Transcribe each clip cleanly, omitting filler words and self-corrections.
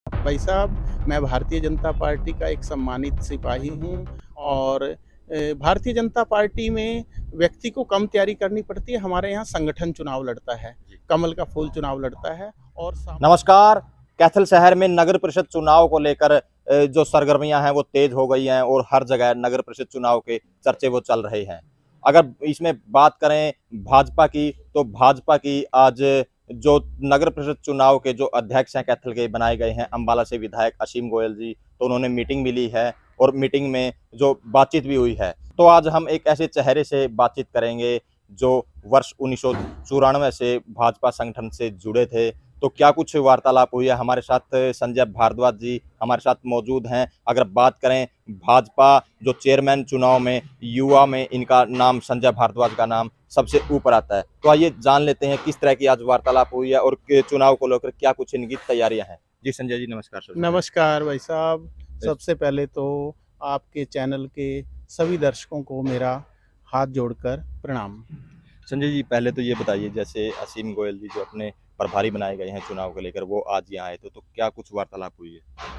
भाई साहब, मैं भारतीय जनता पार्टी का एक सम्मानित सिपाही हूँ और भारतीय जनता पार्टी में व्यक्ति को कम तैयारी करनी पड़ती है। हमारे यहाँ संगठन चुनाव लड़ता है, कमल का फूल चुनाव लड़ता है और नमस्कार। कैथल शहर में नगर परिषद चुनाव को लेकर जो सरगर्मियां हैं वो तेज हो गई हैं और हर जगह नगर परिषद चुनाव के चर्चे वो चल रहे हैं। अगर इसमें बात करें भाजपा की, तो भाजपा की आज जो नगर परिषद चुनाव के जो अध्यक्ष हैं कैथल के बनाए गए हैं अम्बाला से विधायक असीम गोयल जी, तो उन्होंने मीटिंग भी ली है और मीटिंग में जो बातचीत भी हुई है। तो आज हम एक ऐसे चेहरे से बातचीत करेंगे जो वर्ष 1994 से भाजपा संगठन से जुड़े थे। तो क्या कुछ वार्तालाप हुई है, हमारे साथ संजय भारद्वाज जी हमारे साथ मौजूद हैं। अगर बात करें भाजपा जो चेयरमैन चुनाव में युवा में इनका नाम संजय भारद्वाज का नाम सबसे ऊपर आता है। तो आइए जान लेते हैं किस तरह की आज वार्तालाप हुई है और चुनाव को लेकर क्या कुछ इनकी तैयारियां हैं। जी संजय जी नमस्कार सर। नमस्कार भाई साहब। सबसे पहले तो आपके चैनल के सभी दर्शकों को मेरा हाथ जोड़कर प्रणाम। संजय जी पहले तो ये बताइए, जैसे असीम गोयल जी जो अपने प्रभारी बनाए गए हैं चुनाव को लेकर, वो आज यहाँ आए थे, तो क्या कुछ वार्तालाप हुई है?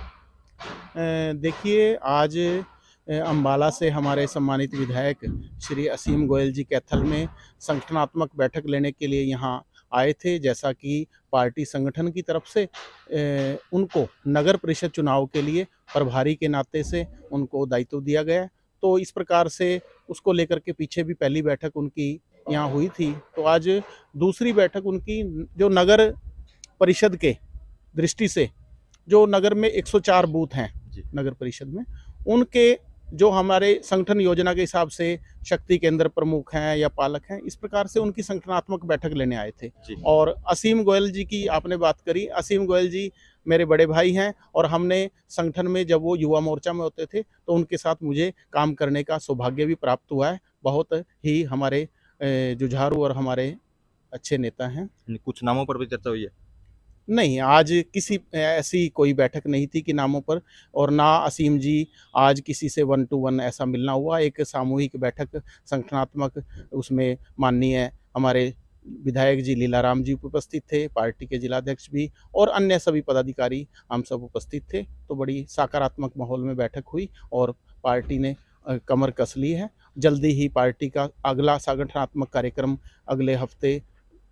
देखिए, आज अम्बाला से हमारे सम्मानित विधायक श्री असीम गोयल जी कैथल में संगठनात्मक बैठक लेने के लिए यहाँ आए थे। जैसा कि पार्टी संगठन की तरफ से उनको नगर परिषद चुनाव के लिए प्रभारी के नाते से उनको दायित्व दिया गया है। तो इस प्रकार से उसको लेकर के पीछे भी पहली बैठक उनकी यहाँ हुई थी। तो आज दूसरी बैठक उनकी जो नगर परिषद के दृष्टि से जो नगर में 104 बूथ हैं नगर परिषद में, उनके जो हमारे संगठन योजना के हिसाब से शक्ति केंद्र प्रमुख हैं या पालक हैं, इस प्रकार से उनकी संगठनात्मक बैठक लेने आए थे। और असीम गोयल जी की आपने बात करी, असीम गोयल जी मेरे बड़े भाई हैं और हमने संगठन में जब वो युवा मोर्चा में होते थे तो उनके साथ मुझे काम करने का सौभाग्य भी प्राप्त हुआ है। बहुत ही हमारे जुझारू और हमारे अच्छे नेता हैं। कुछ नामों पर भी चर्चा हुई है? नहीं, आज किसी ऐसी कोई बैठक नहीं थी कि नामों पर, और ना असीम जी आज किसी से 1 टू 1 ऐसा मिलना हुआ। एक सामूहिक बैठक संगठनात्मक, उसमें माननीय हमारे विधायक जी लीलाराम जी उपस्थित थे, पार्टी के जिलाध्यक्ष भी और अन्य सभी पदाधिकारी हम सब उपस्थित थे। तो बड़ी सकारात्मक माहौल में बैठक हुई और पार्टी ने कमर कस ली है। जल्दी ही पार्टी का अगला संगठनात्मक कार्यक्रम अगले हफ्ते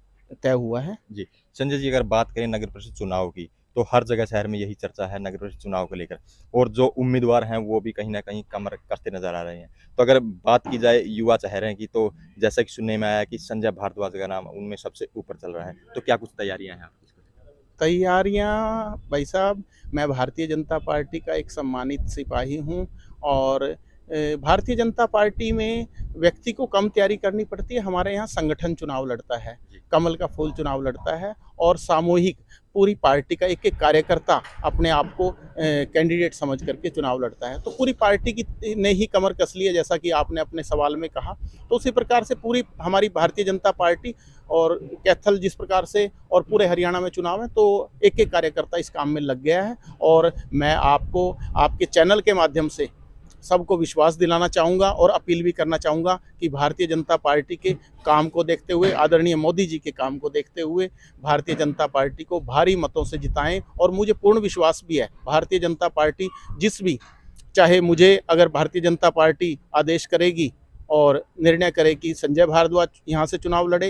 तय हुआ है। जी संजय जी, अगर बात करें नगर परिषद चुनाव की, तो हर जगह शहर में यही चर्चा है नगर परिषद चुनाव को लेकर, और जो उम्मीदवार हैं वो भी कहीं ना कहीं कमर कसते नजर आ रहे हैं। तो अगर बात की जाए युवा चेहरे की, तो जैसा कि सुनने में आया कि संजय भारद्वाज का नाम उनमें सबसे ऊपर चल रहा है, तो क्या कुछ तैयारियां हैं आपकी? तैयारियां भाई साहब, मैं भारतीय जनता पार्टी का एक सम्मानित सिपाही हूं और भारतीय जनता पार्टी में व्यक्ति को कम तैयारी करनी पड़ती है। हमारे यहाँ संगठन चुनाव लड़ता है, कमल का फूल चुनाव लड़ता है और सामूहिक पूरी पार्टी का एक एक कार्यकर्ता अपने आप को कैंडिडेट समझ करके चुनाव लड़ता है। तो पूरी पार्टी की ने ही कमर कस ली है, जैसा कि आपने अपने सवाल में कहा। तो उसी प्रकार से पूरी हमारी भारतीय जनता पार्टी और कैथल जिस प्रकार से और पूरे हरियाणा में चुनाव है, तो एक एक कार्यकर्ता इस काम में लग गया है। और मैं आपको आपके चैनल के माध्यम से सबको विश्वास दिलाना चाहूँगा और अपील भी करना चाहूँगा कि भारतीय जनता पार्टी के काम को देखते हुए, आदरणीय मोदी जी के काम को देखते हुए भारतीय जनता पार्टी को भारी मतों से जिताएं। और मुझे पूर्ण विश्वास भी है, भारतीय जनता पार्टी जिस भी, चाहे मुझे अगर भारतीय जनता पार्टी आदेश करेगी और निर्णय करे कि संजय भारद्वाज यहाँ से चुनाव लड़े,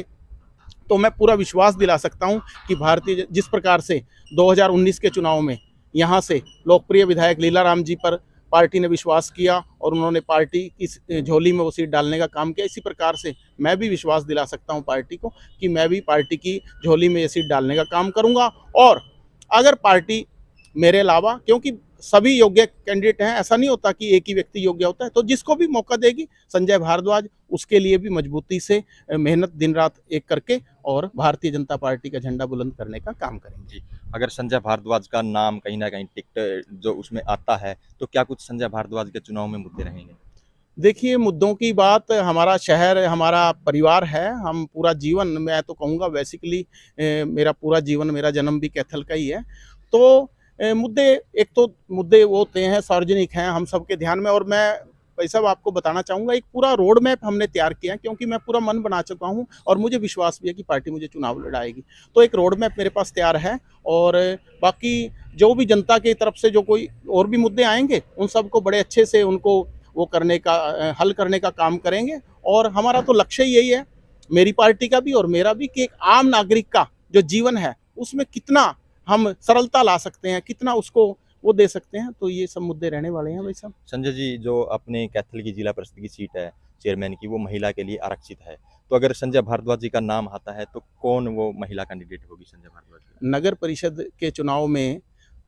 तो मैं पूरा विश्वास दिला सकता हूँ कि भारतीय जिस प्रकार से 2019 के चुनाव में यहाँ से लोकप्रिय विधायक लीलाराम जी पर पार्टी ने विश्वास किया और उन्होंने पार्टी की झोली में वो सीट डालने का काम किया, इसी प्रकार से मैं भी विश्वास दिला सकता हूं पार्टी को कि मैं भी पार्टी की झोली में ये सीट डालने का काम करूंगा। और अगर पार्टी मेरे अलावा, क्योंकि सभी योग्य कैंडिडेट हैं, ऐसा नहीं होता कि एक ही व्यक्ति योग्य होता है, तो जिसको भी मौका देगी संजय भारद्वाज उसके लिए भी मजबूती से मेहनत दिन रात एक करके और भारतीय जनता पार्टी का झंडा बुलंद करने का काम करेंगे। अगर संजय भारद्वाज का नाम कहीं ना कहीं टिकट जो उसमें आता है, तो क्या कुछ संजय भारद्वाज के चुनाव में मुद्दे रहेंगे? देखिए, मुद्दों की बात, हमारा शहर हमारा परिवार है। हम पूरा जीवन, मैं तो कहूँगा बेसिकली मेरा पूरा जीवन, मेरा जन्म भी कैथल का ही है। तो मुद्दे, एक तो मुद्दे वो होते हैं सार्वजनिक हैं, हम सबके ध्यान में। और मैं भाई साहब आपको बताना चाहूँगा, एक पूरा रोड मैप हमने तैयार किया है, क्योंकि मैं पूरा मन बना चुका हूँ और मुझे विश्वास भी है कि पार्टी मुझे चुनाव लड़ाएगी। तो एक रोड मैप मेरे पास तैयार है और बाकी जो भी जनता की तरफ से जो कोई और भी मुद्दे आएंगे उन सबको बड़े अच्छे से उनको वो करने का हल करने का काम करेंगे। और हमारा तो लक्ष्य ही यही है, मेरी पार्टी का भी और मेरा भी, कि एक आम नागरिक का जो जीवन है उसमें कितना हम सरलता ला सकते हैं, कितना उसको वो दे सकते हैं। तो ये सब मुद्दे रहने वाले हैं भाई साहब। संजय जी, जो अपने कैथल की जिला परिषद की सीट है चेयरमैन की, वो महिला के लिए आरक्षित है, तो अगर संजय भारद्वाज जी का नाम आता है तो कौन वो महिला कैंडिडेट होगी संजय भारद्वाज जी? नगर परिषद के चुनाव में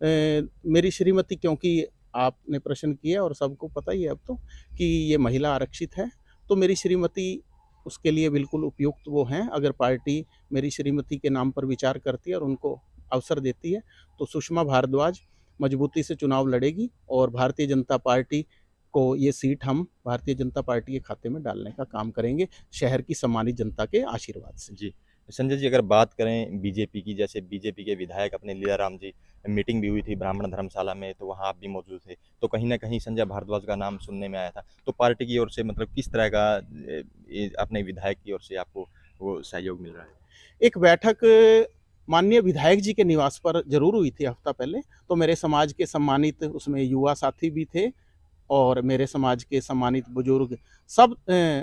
मेरी श्रीमती, क्योंकि आपने प्रश्न किया और सबको पता ही है अब तो कि ये महिला आरक्षित है, तो मेरी श्रीमती उसके लिए बिल्कुल उपयुक्त वो हैं। अगर पार्टी मेरी श्रीमती के नाम पर विचार करती है और उनको अवसर देती है तो सुषमा भारद्वाज मजबूती से चुनाव लड़ेगी और भारतीय जनता पार्टी को ये सीट हम भारतीय जनता पार्टी के खाते में डालने का काम करेंगे, शहर की सम्मानित जनता के आशीर्वाद से। जी। संजय जी, अगर बात करें बीजेपी की, जैसे बीजेपी के विधायक अपने लीलाराम जी, मीटिंग भी हुई थी ब्राह्मण धर्मशाला में, तो वहाँ आप भी मौजूद थे, तो कहीं न कहीं संजय भारद्वाज का नाम सुनने में आया था। तो पार्टी की ओर से मतलब किस तरह का अपने विधायक की ओर से आपको वो सहयोग मिल रहा है? एक बैठक माननीय विधायक जी के निवास पर जरूर हुई थी हफ्ता पहले, तो मेरे समाज के सम्मानित उसमें युवा साथी भी थे और मेरे समाज के सम्मानित बुजुर्ग सब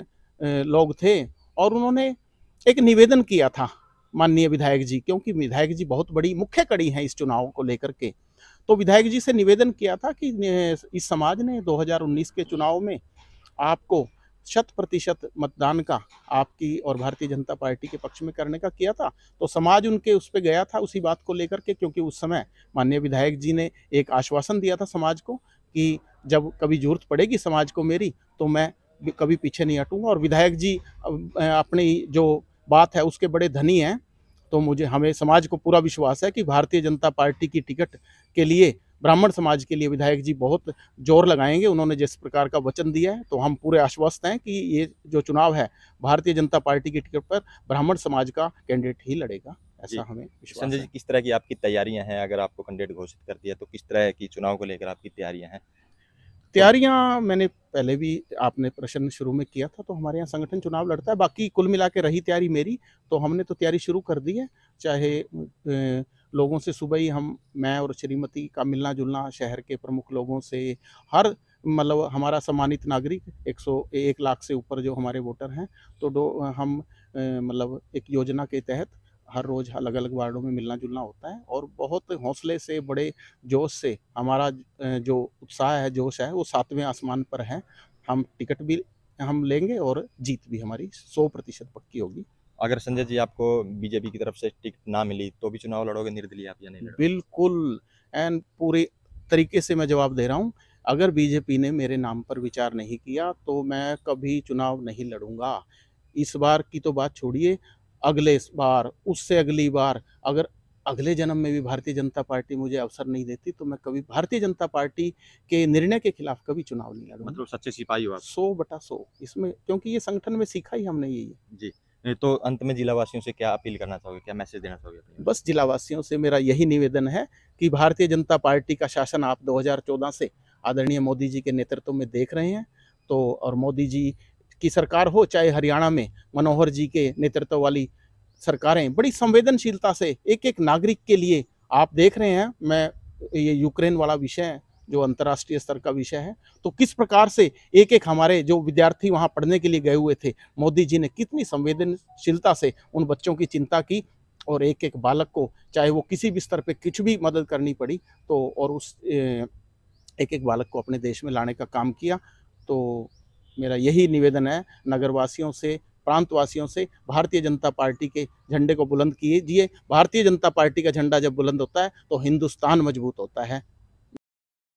लोग थे। और उन्होंने एक निवेदन किया था माननीय विधायक जी, क्योंकि विधायक जी बहुत बड़ी मुख्य कड़ी हैं इस चुनाव को लेकर के। तो विधायक जी से निवेदन किया था कि इस समाज ने 2019 के चुनाव में आपको 100% मतदान का आपकी और भारतीय जनता पार्टी के पक्ष में करने का किया था। तो समाज उनके उस पे गया था उसी बात को लेकर के, क्योंकि उस समय माननीय विधायक जी ने एक आश्वासन दिया था समाज को कि जब कभी ज़रूरत पड़ेगी समाज को मेरी, तो मैं कभी पीछे नहीं हटूँगा। और विधायक जी अपनी जो बात है उसके बड़े धनी हैं, तो हमें समाज को पूरा विश्वास है कि भारतीय जनता पार्टी की टिकट के लिए, ब्राह्मण समाज के लिए विधायक जी बहुत जोर लगाएंगे। उन्होंने जिस प्रकार का वचन दिया है, तो हम पूरे आश्वस्त हैं कि ये जो चुनाव है भारतीय जनता पार्टी की टिकट पर ब्राह्मण समाज का कैंडिडेट ही लड़ेगा, ऐसा हमें विश्वास संजय है। जी, किस तरह की आपकी तैयारियां हैं? अगर आपको कैंडिडेट घोषित कर दिया तो किस तरह की चुनाव को लेकर आपकी तैयारियां हैं? तैयारियां मैंने पहले भी, आपने प्रश्न शुरू में किया था, तो हमारे यहाँ संगठन चुनाव लड़ता है। बाकी कुल मिला के रही तैयारी मेरी, तो हमने तो तैयारी शुरू कर दी है। चाहे लोगों से सुबह ही मैं और श्रीमती का मिलना-जुलना, शहर के प्रमुख लोगों से, हर मतलब हमारा सम्मानित नागरिक 101 लाख से ऊपर जो हमारे वोटर हैं, तो हम मतलब एक योजना के तहत हर रोज़ अलग-अलग वार्डों में मिलना-जुलना होता है और बहुत हौसले से, बड़े जोश से हमारा जो उत्साह है, जोश है, वो 7वें आसमान पर है। हम टिकट भी हम लेंगे और जीत भी हमारी 100% पक्की होगी। अगर संजय जी आपको बीजेपी की तरफ से टिकट ना मिली तो भी चुनाव लड़ोगे निर्दलीय आप या नहीं लड़ोगे? बिल्कुल, एंड पूरे तरीके से मैं जवाब दे रहा हूँ। अगर बीजेपी ने मेरे नाम पर विचार नहीं किया, तो मैं कभी चुनाव नहीं लड़ूँगा। इस बार की तो बात छोड़िए, अगले बार, उससे अगली बार, अगर अगले जन्म में भी भारतीय जनता पार्टी मुझे अवसर नहीं देती, तो मैं कभी भारतीय जनता पार्टी के निर्णय के खिलाफ कभी चुनाव नहीं लड़ूँगा। मतलब सच्चे सिपाही हो आप? 100/100 इसमें, क्योंकि ये संगठन में सीखा ही हमने यही है। जी। तो अंत में जिला वासियों से क्या अपील करना चाहोगे? क्या मैसेज देना चाहोगे अपने? बस जिलावासियों से मेरा यही निवेदन है कि भारतीय जनता पार्टी का शासन आप 2014 से आदरणीय मोदी जी के नेतृत्व में देख रहे हैं। तो और मोदी जी की सरकार हो, चाहे हरियाणा में मनोहर जी के नेतृत्व वाली सरकारें, बड़ी संवेदनशीलता से एक-एक नागरिक के लिए आप देख रहे हैं। ये यूक्रेन वाला विषय है, जो अंतर्राष्ट्रीय स्तर का विषय है, तो किस प्रकार से एक-एक हमारे जो विद्यार्थी वहाँ पढ़ने के लिए गए हुए थे, मोदी जी ने कितनी संवेदनशीलता से उन बच्चों की चिंता की और एक-एक बालक को, चाहे वो किसी भी स्तर पे कुछ भी मदद करनी पड़ी, तो और उस एक-एक बालक को अपने देश में लाने का काम किया। तो मेरा यही निवेदन है नगरवासियों से, प्रांतवासियों से, भारतीय जनता पार्टी के झंडे को बुलंद कीजिए। भारतीय जनता पार्टी का झंडा जब बुलंद होता है, तो हिंदुस्तान मजबूत होता है।